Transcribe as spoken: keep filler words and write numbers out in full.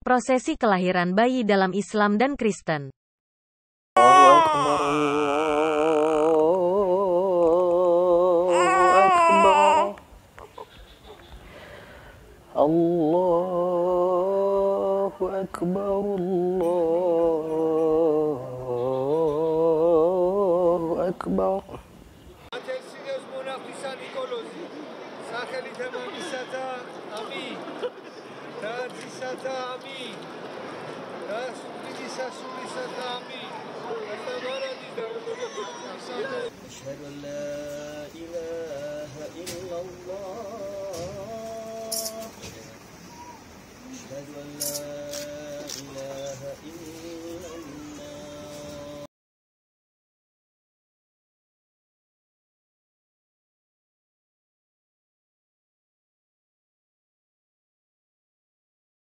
Prosesi kelahiran bayi dalam Islam dan Kristen. Allahu Akbar, Allahu Akbar. Tersinos monafisa Nikolos, Sakhalita Mamisata Ami, Tarzisata Ami, Tasudisa Sulisata Ami, Asamara Dida, أشهد أن لا إله إلا الله أشهد أن لا